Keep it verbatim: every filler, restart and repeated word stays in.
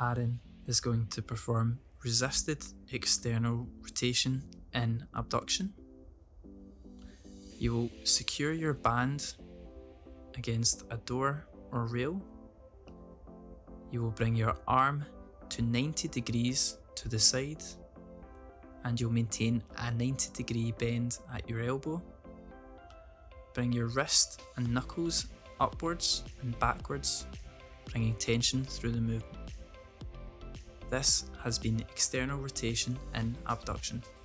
Aaron is going to perform resisted external rotation in abduction. You will secure your band against a door or rail. You will bring your arm to ninety degrees to the side, and you'll maintain a ninety degree bend at your elbow. Bring your wrist and knuckles upwards and backwards, bringing tension through the movement. This has been external rotation in abduction.